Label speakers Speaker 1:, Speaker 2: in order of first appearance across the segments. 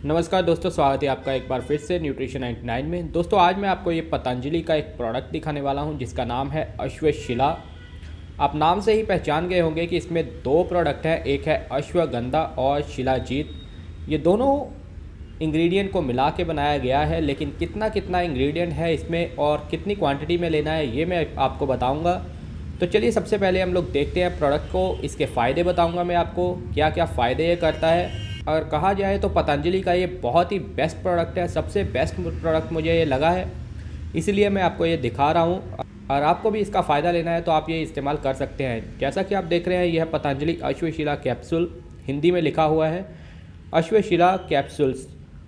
Speaker 1: नमस्कार दोस्तों, स्वागत है आपका एक बार फिर से न्यूट्रिशन 99 में। दोस्तों आज मैं आपको ये पतंजलि का एक प्रोडक्ट दिखाने वाला हूँ जिसका नाम है अश्वशिला। आप नाम से ही पहचान गए होंगे कि इसमें दो प्रोडक्ट हैं, एक है अश्वगंधा और शिलाजीत। ये दोनों इंग्रेडिएंट को मिला के बनाया गया है, लेकिन कितना कितना इंग्रेडिएंट है इसमें और कितनी क्वांटिटी में लेना है ये मैं आपको बताऊँगा। तो चलिए सबसे पहले हम लोग देखते हैं प्रोडक्ट को। इसके फ़ायदे बताऊँगा मैं आपको, क्या क्या फ़ायदे ये करता है। अगर कहा जाए तो पतंजलि का ये बहुत ही बेस्ट प्रोडक्ट है, सबसे बेस्ट प्रोडक्ट मुझे ये लगा है, इसलिए मैं आपको ये दिखा रहा हूँ। और आपको भी इसका फ़ायदा लेना है तो आप ये इस्तेमाल कर सकते हैं। जैसा कि आप देख रहे हैं, यह है पतंजलि अश्वशिला कैप्सूल, हिंदी में लिखा हुआ है अश्वशिला कैप्सूल्स।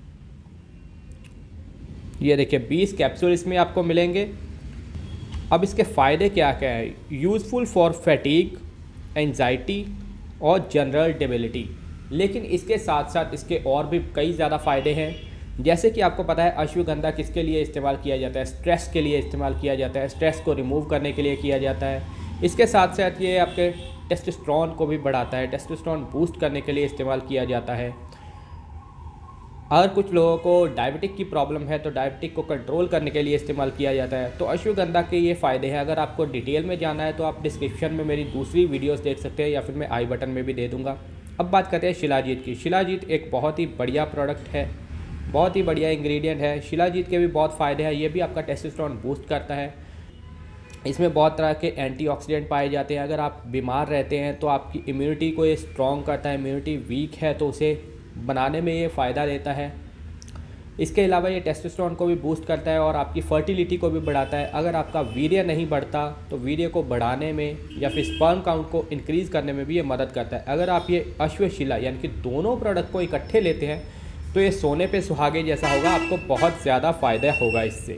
Speaker 1: ये देखिए 20 कैप्सूल इसमें आपको मिलेंगे। अब इसके फ़ायदे क्या क्या है। यूज़फुल फॉर फैटीग, एंजाइटी और जनरल डेबिलिटी। लेकिन इसके साथ साथ इसके और भी कई ज़्यादा फ़ायदे हैं। जैसे कि आपको पता है अश्वगंधा किसके लिए इस्तेमाल किया जाता है, स्ट्रेस के लिए इस्तेमाल किया जाता है, स्ट्रेस को रिमूव करने के लिए किया जाता है। इसके साथ साथ ये आपके टेस्टोस्टेरोन को भी बढ़ाता है, टेस्टोस्टेरोन बूस्ट करने के लिए इस्तेमाल किया जाता है। अगर कुछ लोगों को डायबिटिक की प्रॉब्लम है तो डायबिटिक को कंट्रोल करने के लिए इस्तेमाल किया जाता है। तो अश्वगंधा के ये फ़ायदे हैं। अगर आपको डिटेल में जाना है तो आप डिस्क्रिप्शन में मेरी दूसरी वीडियोस देख सकते हैं या फिर मैं आई बटन में भी दे दूँगा। अब बात करते हैं शिलाजीत की। शिलाजीत एक बहुत ही बढ़िया प्रोडक्ट है, बहुत ही बढ़िया इंग्रेडिएंट है। शिलाजीत के भी बहुत फ़ायदे हैं। ये भी आपका टेस्टोस्टेरोन बूस्ट करता है। इसमें बहुत तरह के एंटीऑक्सीडेंट पाए जाते हैं। अगर आप बीमार रहते हैं तो आपकी इम्यूनिटी को ये स्ट्रॉन्ग करता है। इम्यूनिटी वीक है तो उसे बनाने में ये फ़ायदा देता है। इसके अलावा ये टेस्टोस्टेरोन को भी बूस्ट करता है और आपकी फर्टिलिटी को भी बढ़ाता है। अगर आपका वीर्य नहीं बढ़ता तो वीर्य को बढ़ाने में या फिर स्पर्म काउंट को इंक्रीज़ करने में भी ये मदद करता है। अगर आप ये अश्वशिला यानी कि दोनों प्रोडक्ट को इकट्ठे लेते हैं तो ये सोने पे सुहागे जैसा होगा, आपको बहुत ज़्यादा फ़ायदा होगा इससे।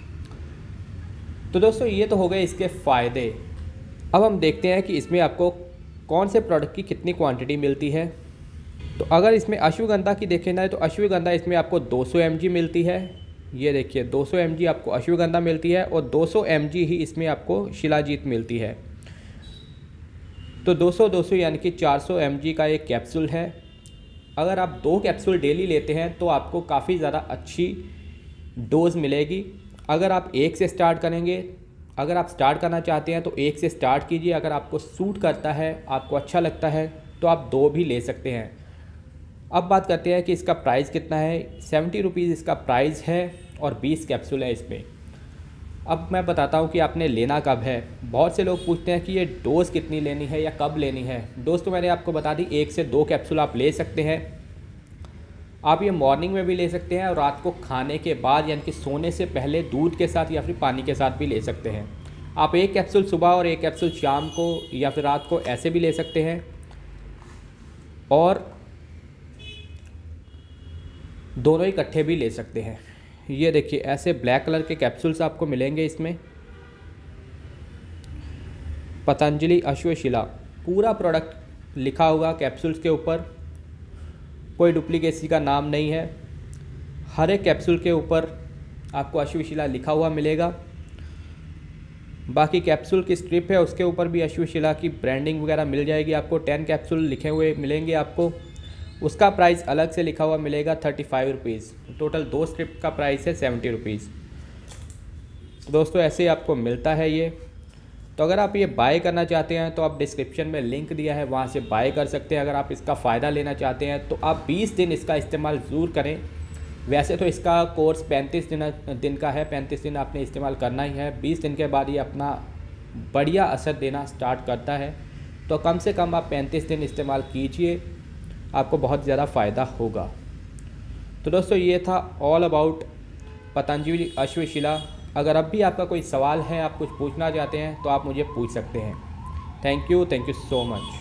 Speaker 1: तो दोस्तों ये तो हो गए इसके फ़ायदे। अब हम देखते हैं कि इसमें आपको कौन से प्रोडक्ट की कितनी क्वांटिटी मिलती है। तो अगर इसमें अश्वगंधा की देखें ना तो अश्वगंधा इसमें आपको 200 mg मिलती है। ये देखिए 200 mg आपको अश्वगंधा मिलती है और 200 mg ही इसमें आपको शिलाजीत मिलती है। तो 200 यानी कि 400 mg का एक कैप्सूल है। अगर आप 2 कैप्सूल डेली लेते हैं तो आपको काफ़ी ज़्यादा अच्छी डोज मिलेगी। अगर आप 1 से स्टार्ट करेंगे, अगर आप स्टार्ट करना चाहते हैं तो 1 से स्टार्ट कीजिए। अगर आपको सूट करता है, आपको अच्छा लगता है तो आप 2 भी ले सकते हैं। अब बात करते हैं कि इसका प्राइस कितना है। 70 रुपीज़ इसका प्राइस है और 20 कैप्सूल है इसमें। अब मैं बताता हूँ कि आपने लेना कब है। बहुत से लोग पूछते हैं कि ये डोज़ कितनी लेनी है या कब लेनी है। दोस्तों मैंने आपको बता दी, 1 से 2 कैप्सूल आप ले सकते हैं। आप ये मॉर्निंग में भी ले सकते हैं और रात को खाने के बाद यानी कि सोने से पहले दूध के साथ या फिर पानी के साथ भी ले सकते हैं। आप 1 कैप्सूल सुबह और 1 कैप्सूल शाम को या फिर रात को ऐसे भी ले सकते हैं। और दोनों इकट्ठे भी ले सकते हैं। ये देखिए ऐसे ब्लैक कलर के कैप्सूल्स आपको मिलेंगे इसमें। पतंजलि अश्वशिला पूरा प्रोडक्ट लिखा होगा कैप्सूल्स के ऊपर, कोई डुप्लीकेसी का नाम नहीं है। हर एक कैप्सूल के ऊपर आपको अश्वशिला लिखा हुआ मिलेगा। बाकी कैप्सूल की स्ट्रिप है उसके ऊपर भी अश्वशिला की ब्रांडिंग वगैरह मिल जाएगी। आपको 10 कैप्सूल लिखे हुए मिलेंगे आपको। उसका प्राइस अलग से लिखा हुआ मिलेगा 35 रुपीज़। टोटल 2 स्ट्रिप का प्राइस है 70 रुपीज़। तो दोस्तों ऐसे आपको मिलता है ये। तो अगर आप ये बाय करना चाहते हैं तो आप डिस्क्रिप्शन में लिंक दिया है, वहाँ से बाय कर सकते हैं। अगर आप इसका फ़ायदा लेना चाहते हैं तो आप 20 दिन इसका इस्तेमाल ज़रूर करें। वैसे तो इसका कोर्स 35 दिन का है, 35 दिन आपने इस्तेमाल करना ही है। 20 दिन के बाद ये अपना बढ़िया असर देना स्टार्ट करता है। तो कम से कम आप 35 दिन इस्तेमाल कीजिए, आपको बहुत ज़्यादा फ़ायदा होगा। तो दोस्तों ये था ऑल अबाउट पतंजलि अश्वशिला। अगर अब भी आपका कोई सवाल है, आप कुछ पूछना चाहते हैं तो आप मुझे पूछ सकते हैं। Thank you so much.